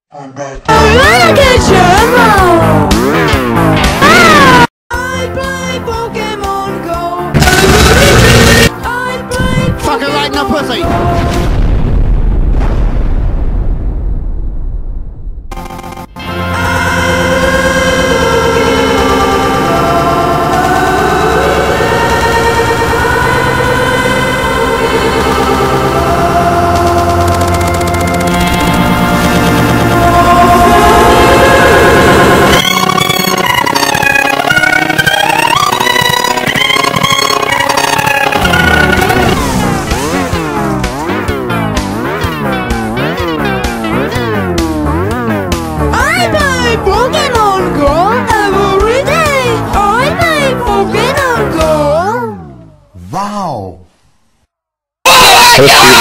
I play Pokemon Go. Fucking right in the pussy! Pokemon Go every day. I play Pokemon Go. Wow! Pussy